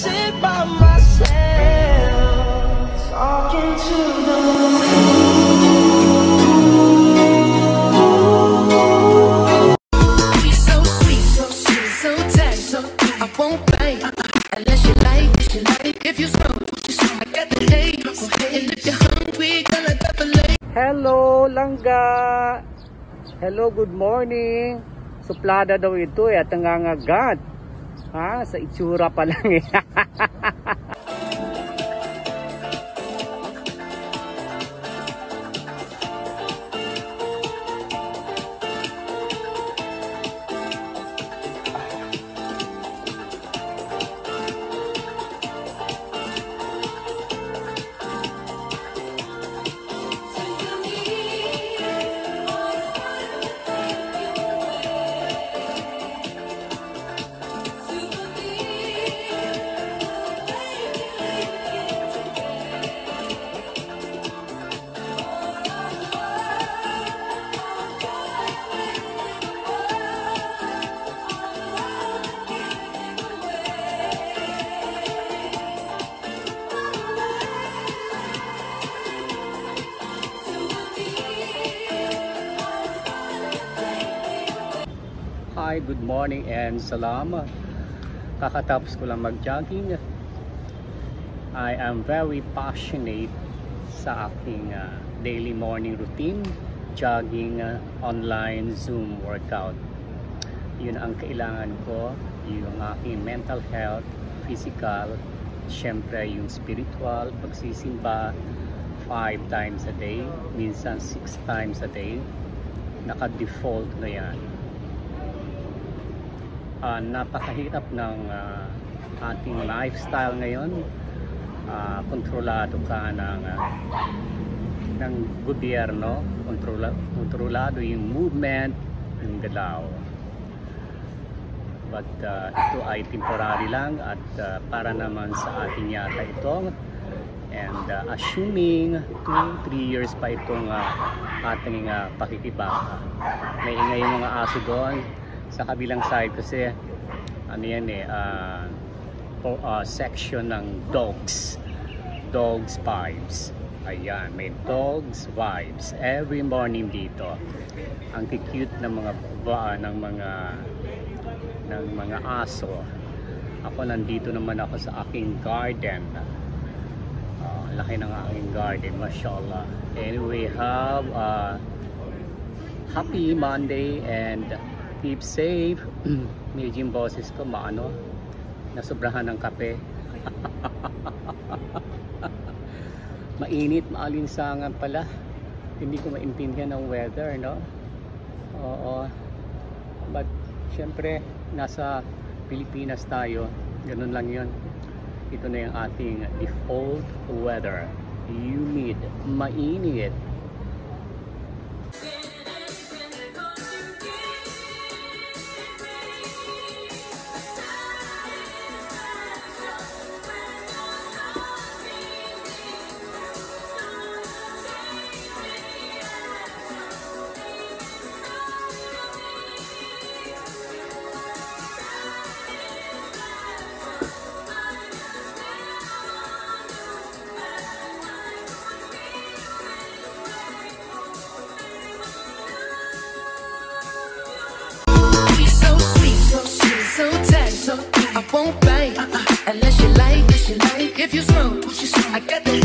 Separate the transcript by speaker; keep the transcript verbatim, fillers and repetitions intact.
Speaker 1: sit by myself, talking to the moon. She's so sweet, so sweet, so tight, so I won't bite unless you like, you like. If you smoke, you smoke. I got the hate, and if you're hungry, gonna definitely.
Speaker 2: Hello, langga. Hello, good morning. Suplada daw ito eh, at nangangagat. Ha, sa itsura pa lang eh. Hi, good morning and salamat. Kakatapos ko lang mag-jogging. I am very passionate sa aking uh, daily morning routine. Jogging, uh, online, Zoom workout. Yun ang kailangan ko. Yung aking mental health, physical, syempre yung spiritual, pagsisimba five times a day, minsan six times a day. Naka-default na yan. Uh, napakahirap ng uh, ating lifestyle ngayon. Uh, kontrolado ka ng, uh, ng gobyerno, kontrola, kontrolado yung movement, yung galaw. But uh, ito ay temporary lang at uh, para naman sa atin yata ito. And uh, assuming two, three years pa itong uh, ating uh, pakikibaka. May ingay yung mga aso doon sa kabilang side kasi ano yan eh uh, po, uh, section ng dogs dogs vibes. Ayan, may dogs vibes every morning dito. Ang cute ng mga uh, ng mga ng mga aso. Ako nandito naman ako sa aking garden. Uh, laki ng aking garden, mashallah. Anyway, have a happy Monday and keep safe. Medyo yung boses ko maano, nasobrahan ng kape. Mainit, maalinsangan pala. Hindi ko maintindihan ng weather, no? Oo. But syempre nasa Pilipinas tayo, ganun lang yun. Ito na yung ating default weather. Humid, mainit.
Speaker 1: I won't bite unless you like, if you smoke, I got the